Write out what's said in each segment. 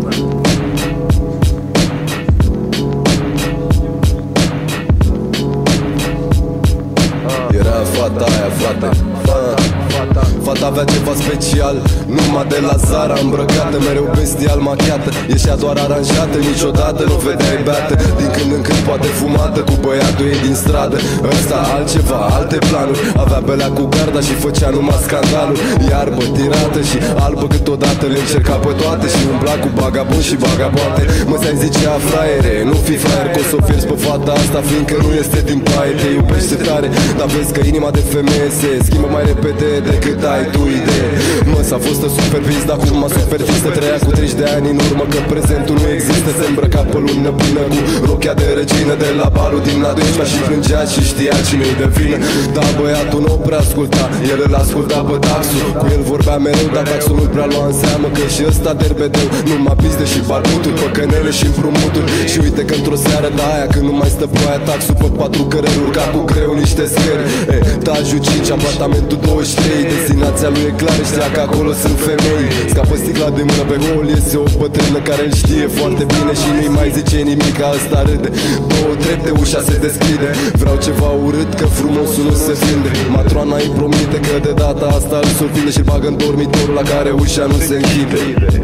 Era fata aia, frate. Fata avea ceva special, numai de la Zara, îmbrăcată, mereu bestial machiată. Ieșea doar aranjată, niciodată nu vedeai beată. Din când în când poate fumată cu băiatul ei din stradă. Ăsta altceva, alte planuri. Avea belea cu garda și făcea numai scandaluri. Iarbă, tirată și albă câteodată, le încerca pe toate și umbla cu bagabon și bagaboate. Mă ți-ai zicea fraiere, nu fi fraier, că o s-o pierzi pe fata asta, fiindcă nu este din paie. Te iubește tare, dar vezi că inima de femeie se schimbă mai repede decât ai tu idee. Mă, s-a fost supervis, dar acum m-a supervisă. Trăia cu 30 de ani în urmă, că prezentul nu există. Se îmbrăca pe lună plină cu rochia de regină de la balul din a 12-a și plângea și știa cine-i de vină. Dar băiatul nu prea asculta, el îl asculta pe taxul. Cu el vorbea mereu, dar taxul nu prea lua în seamă, că și ăsta derbedeu numai pizde și barbuturi, păcănele și împrumuturi. Și uite că într-o seară de aia, când nu mai stă ploaia, taxul pe 4 cărări urca cu greu niște scări. Tajul 5, apartamentul 23, destinația lui e clară, știa că acolo sunt femei. Scapă sticla de mână pe hol, iese o bătrână care îl știe foarte bine și nu-i mai zice nimic, că ăsta râde. 2 trepte, ușa se deschide. Vreau ceva urât, că frumosul nu se vinde. Matroana îi promite că de data asta îl surprinde și bagă în dormitorul la care ușa nu se închide.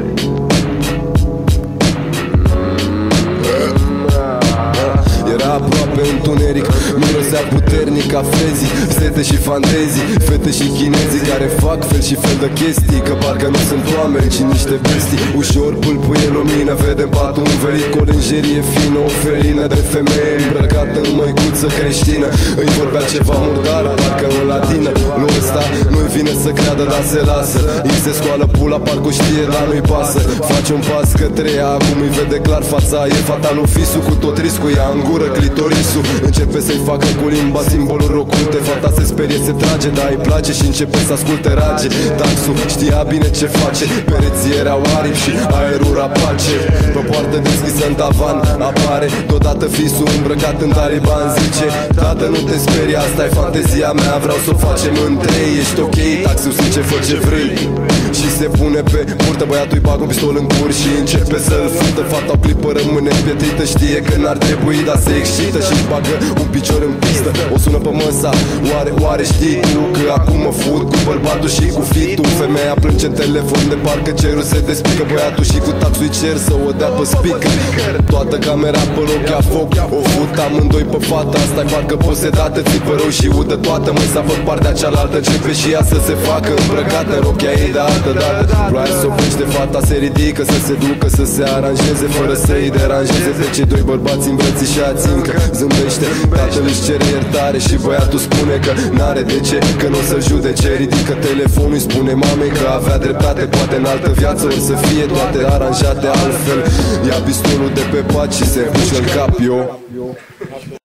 Era aproape întuneric, mirosea puternic ca frezii, sete și fantezii, fete și chinezii care fac fel și fel de chestii, că parcă nu sunt oameni, ci niște bestii. Ușor pâlpâie lumină, vedem patul învelit cu o lingerie fină, o felină de femeie îmbrăcată în măicuță creștină. Îi vorbea ceva murdar, parcă în latină. Lui ăsta nu-i vine să creadă, dar se lasă. Îi se scoală pula, parcă știe, dar nu-i pasă. Face un pas către ea, acum îi vede clar fața. E fata lui Fisu, cu tot riscul ea în gură clitorisul. Începe să-i facă cu limba simboluri oculte. Fata se sperie, se trage, dar îi place și începe să asculte rage. Taxul știa bine ce face, pereții erau aripi și aerul rapace. Pe poartă deschisă în tavan apare deodată Fisu îmbrăcat în taliban. Zice: tată, nu te sperie, asta e fantezia mea, vreau să o facem în 3. Ești ok? Taxul zice: fă ce vrei. Și se pune pe burtă, băiatul îi bagă un pistol în cur și începe să-l fută. Fata o clipă rămâne pietrită, știe că n-ar trebui, dar se excită și-și bagă un picior în pistă. O sună pe măsa: oare știi tu că acum mă fut cu bărbatul și cu fitul? Femeia plânge în telefon de parcă cerul se despică. Băiatul și cu taxul îi cer să o dea pe speaker. Toată camera pe loc ia foc, o fut amândoi pe fata asta, parcă posedată, țipă rău și udă toată. Măsa pe partea cealaltă, începe și ea să se facă îmbrăcată în rochia ei de altă dată. Ploaia s-oprește, fata se ridică, să se ducă, să se aranjeze fără să-i deranjeze pe cei 2 bărbați îmbrățișați. Încă zâmbește, tatăl își cere iertare și băiatul spune că n-are de ce, că n-o să-l judece. Ridică telefonul, îi spune mamei că avea dreptate, poate în altă viață or să fie toate aranjate altfel. Ia pistolul de pe pat și se împușcă în cap, yo.